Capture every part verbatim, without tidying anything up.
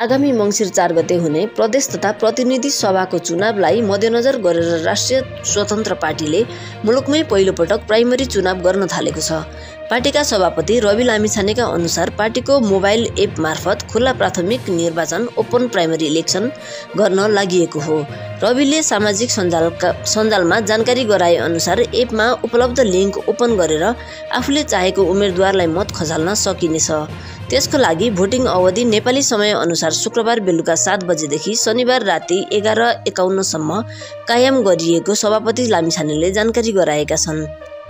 आगामी मङ्सिर चार गते हुने प्रदेश तथा प्रतिनिधि सभाको चुनावलाई मध्यनजर गरेर राष्ट्रिय स्वतन्त्र पार्टीले मुलुकमै पहिलोपटक प्राइमरी चुनाव गर्न थालेको छ। पार्टीका सभापति रवि लामिछानेका अनुसार पार्टीको मोबाइल एप मार्फत खुल्ला प्राथमिक निर्वाचन ओपन प्राइमरी इलेक्सन गर्न लागिएको हो। रविले सामाजिक सञ्जालका सञ्जालमा जानकारी गराए अनुसार एपमा उपलब्ध लिङ्क ओपन गरेर आफूले चाहेको उम्मेदवारलाई मत खसाल्न सकिनेछ। त्यसको लागि भोटिङ अवधि नेपाली समय अनुसार शुक्रबार बेलुका सात बजेदेखि शनिबार राति एघार एकाउन्नसम्म कायम गरिएको सभापति लामिछानेले जानकारी गराएका छन्।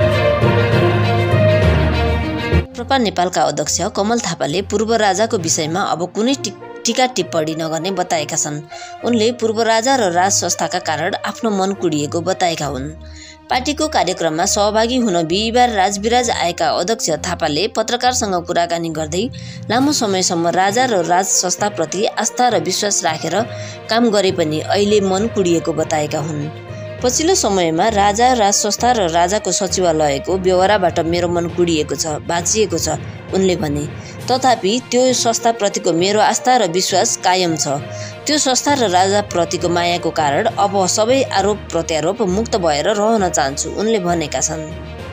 प्रपा नेपालका अध्यक्ष कमल थापाले पूर्व राजाको विषयमा अब कुनै टीका टिप्पणी नगर्ने बताएका छन्। उनले पूर्व राजा र राज संस्थाका कारण आफ्नो मन कुडिएको बताएका हुन्। पार्टीको कार्यक्रममा सहभागी हुन बिहिबार राजविराज आएका अध्यक्ष थापाले पत्रकारसँग कुराकानी गर्दै लामो समयसम्म राजा र राज संस्थाप्रति आस्था र विश्वास राखेर काम गरे पनि अहिले मन कुडिएको बताएका हुन्। पछिल्लो समयमा राजा राज संस्था र राजाको सचिवालयको व्यवहारबाट मेरो मन कुडिएको छ, भाँचिएको छ उनले भने। तथापि त्यो संस्थाप्रतिको मेरो आस्था र विश्वास कायम छ। त्यो संस्था र राजाप्रतिको मायाको कारण अब सबै आरोप प्रत्यारोप मुक्त भएर रहन चाहन्छु उनले भनेका छन्।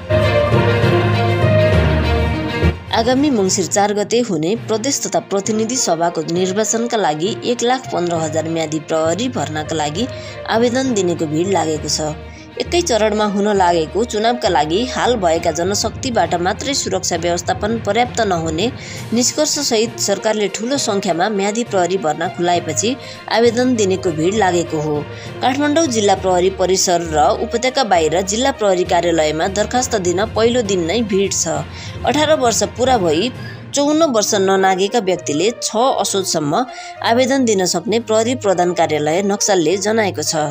आगामी मङ्सिर चार गते हुने प्रदेश तथा प्रतिनिधि सभाको निर्वाचनका लागि एक लाख पन्ध्र हजार म्यादी प्रहरी भर्नाका लागि आवेदन दिनेको भिड लागेको छ। एकै चरणमा हुन लागेको चुनावका लागि हाल भएका जनशक्तिबाट मात्रै सुरक्षा व्यवस्थापन पर्याप्त नहुने निष्कर्षसहित सरकारले ठूलो सङ्ख्यामा म्यादी प्रहरी भर्ना खुलाएपछि आवेदन दिनेको भिड लागेको हो। काठमाडौँ जिल्ला प्रहरी परिसर र उपत्यका बाहिर जिल्ला प्रहरी कार्यालयमा दरखास्त दिन पहिलो दिन नै भिड छ। अठार वर्ष पुरा भई चौन्न वर्ष ननागेका व्यक्तिले छ असोजसम्म आवेदन दिन सक्ने प्रहरी प्रधान कार्यालय नक्सलले जनाएको छ।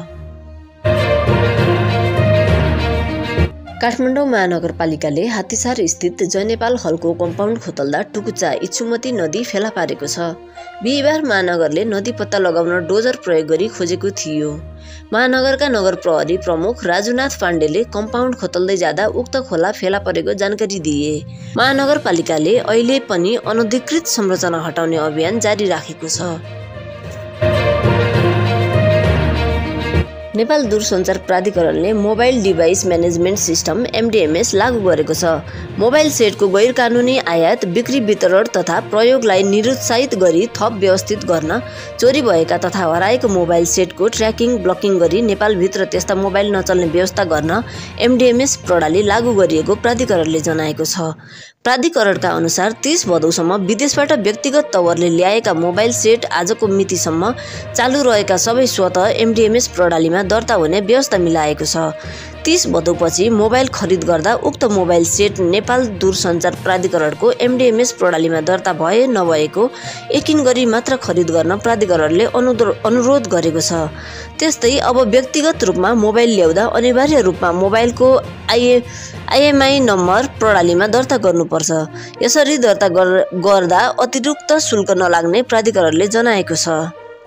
काठमाडौँ महानगरपालिकाले हात्तीसार स्थित जय नेपाल हलको कम्पाउन्ड खोतल्दा टुकुचा इच्छुमती नदी फेला पारेको छ। बिहिबार महानगरले नदी पत्ता लगाउन डोजर प्रयोग गरी खोजेको थियो। महानगरका नगर प्रहरी प्रमुख राजुनाथ पाण्डेले कम्पाउन्ड खोतल्दै जाँदा उक्त खोला फेला परेको जानकारी दिए। महानगरपालिकाले अहिले पनि अनधिकृत संरचना हटाउने अभियान जारी राखेको छ। नेपाल दूरसञ्चार प्राधिकरणले mobile device management system MDMS लागू गरेको छ। मोबाइल सेटको गैर कानुनी आयात, बिक्री, वितरण तथा प्रयोगलाई निरुत्साहित गरी थप व्यवस्थित गर्न, चोरी भएका तथा हराएको मोबाइल सेटको ट्र्याकिङ ब्लकिङ गरी नेपालभित्र त्यस्ता मोबाइल नचल्ने व्यवस्था गर्न एमडिएमएस प्रणाली लागू गरिएको प्राधिकरणले जनाएको छ। प्राधिकरणका अनुसार तीस भदौसम्म विदेशबाट व्यक्तिगत तवरले ल्याएका मोबाइल सेट आजको मितिसम्म चालू रहेका सबै स्वत एमडिएमएस प्रणालीमा दर्ता हुने व्यवस्था मिलाएको छ। तीस भदौपछि मोबाइल खरिद गर्दा उक्त मोबाइल सेट नेपाल दूरसञ्चार प्राधिकरणको एमडिएमएस प्रणालीमा दर्ता भए नभएको यकिन गरी मात्र खरिद गर्न प्राधिकरणले अनुरोध गरेको छ। त्यस्तै अब व्यक्तिगत रूपमा मोबाइल ल्याउँदा अनिवार्य रूपमा मोबाइलको आइए आइएमआई नम्बर प्रणालीमा दर्ता गर्नुपर्छ। यसरी दर्ता गर्दा अतिरिक्त शुल्क नलाग्ने प्राधिकरणले जनाएको छ।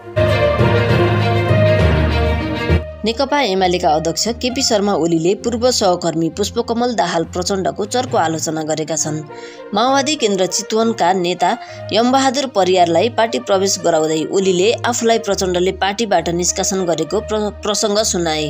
नेकपा एमालेका अध्यक्ष केपी शर्मा ओलीले पूर्व सहकर्मी पुष्पकमल दाहाल प्रचण्डको चर्को आलोचना गरेका छन्। माओवादी केन्द्र चितवनका नेता यमबहादुर परियारलाई पार्टी प्रवेश गराउँदै ओलीले आफूलाई प्रचण्डले पार्टीबाट निष्कासन गरेको प्र प्रसङ्ग सुनाए।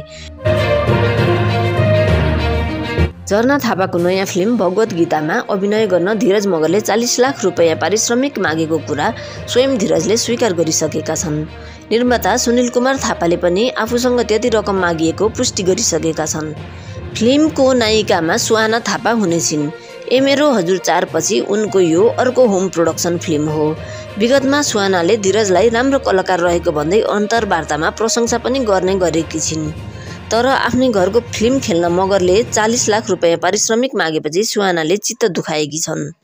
झरना थापाको नयाँ फिल्म भगवत गीतामा अभिनय गर्न धीरज मगरले चालीस लाख रुपियाँ पारिश्रमिक मागेको कुरा स्वयं धीरजले स्वीकार गरिसकेका छन्। निर्माता सुनिल कुमार थापाले पनि आफूसँग त्यति रकम मागिएको पुष्टि गरिसकेका छन्। फिल्मको नायिकामा सुहाना थापा हुनेछिन्। ए मेरो हजुर चार पछि उनको यो अर्को होम प्रोडक्सन फिल्म हो। विगतमा सुहानाले धीरजलाई राम्रो कलाकार रहेको भन्दै अन्तर्वार्तामा प्रशंसा पनि गर्ने गरेकी छिन्। तर आफ्नै घरको फिल्म खेल्न मगरले चालीस लाख रुपियाँ पारिश्रमिक मागेपछि सुहानाले चित्त दुखाएकी छन्।